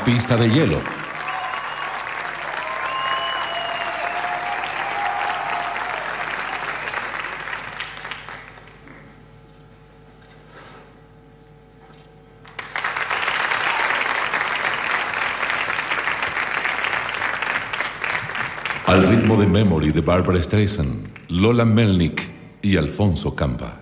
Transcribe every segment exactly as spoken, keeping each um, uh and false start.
Pista de hielo. Al ritmo de Memory de Barbra Streisand, Lola Melnick y Alfonso Campa.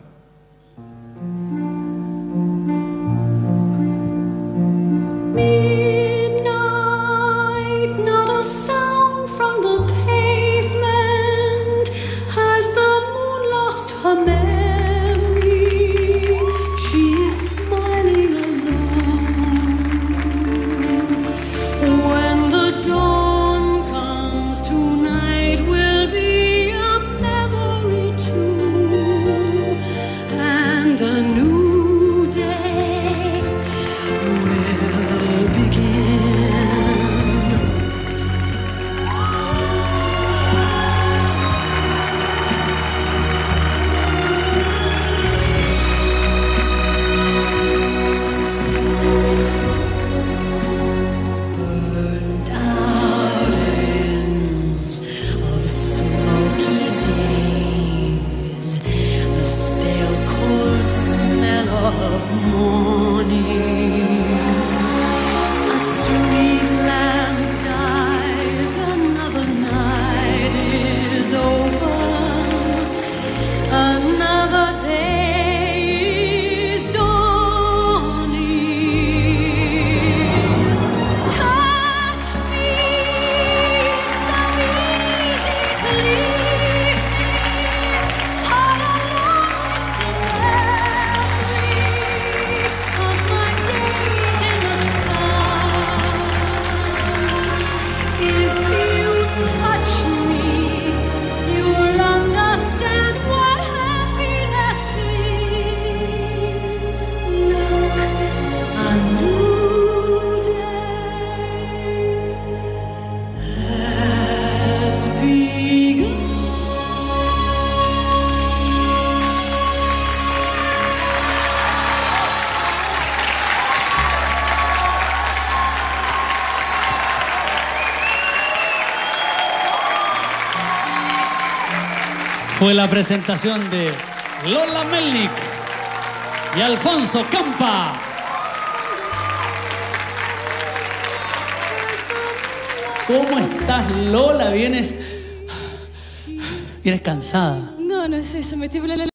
Fue la presentación de Lola Melnick y Alfonso Campa. ¿Cómo estás, Lola? ¿Vienes, vienes cansada? No, no es eso, me tiembla la